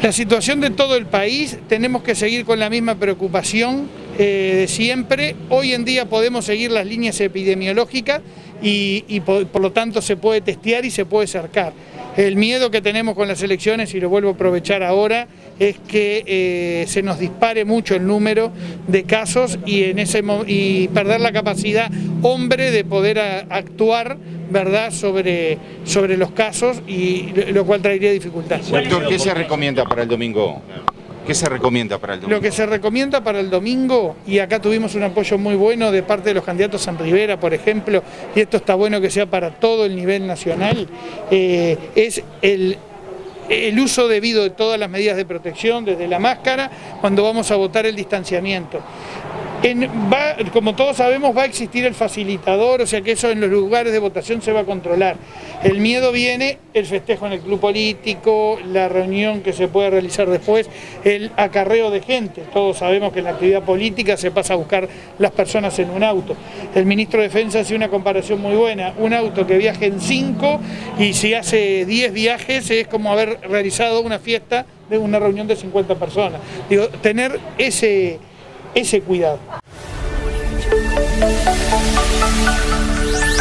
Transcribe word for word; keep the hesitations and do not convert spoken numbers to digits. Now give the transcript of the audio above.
La situación de todo el país, tenemos que seguir con la misma preocupación eh, de siempre. Hoy en día podemos seguir las líneas epidemiológicas y, y por, por lo tanto se puede testear y se puede cercar. El miedo que tenemos con las elecciones, y lo vuelvo a aprovechar ahora, es que eh, se nos dispare mucho el número de casos y, en ese, y perder la capacidad hombre de poder a, actuar, ¿verdad?, sobre, sobre los casos, y lo cual traería dificultades. Doctor, ¿qué se recomienda para el domingo? ¿Qué se recomienda para el domingo? Lo que se recomienda para el domingo, y acá tuvimos un apoyo muy bueno de parte de los candidatos San Rivera, por ejemplo, y esto está bueno que sea para todo el nivel nacional, eh, es el, el uso debido de todas las medidas de protección, desde la máscara, cuando vamos a votar, el distanciamiento. En, va, como todos sabemos, va a existir el facilitador, o sea que eso en los lugares de votación se va a controlar. El miedo viene el festejo en el club político, la reunión que se puede realizar después, el acarreo de gente. Todos sabemos que en la actividad política se pasa a buscar las personas en un auto. El ministro de Defensa hace una comparación muy buena, un auto que viaje en cinco, y si hace diez viajes es como haber realizado una fiesta de una reunión de cincuenta personas. Digo, tener ese... ese cuidado.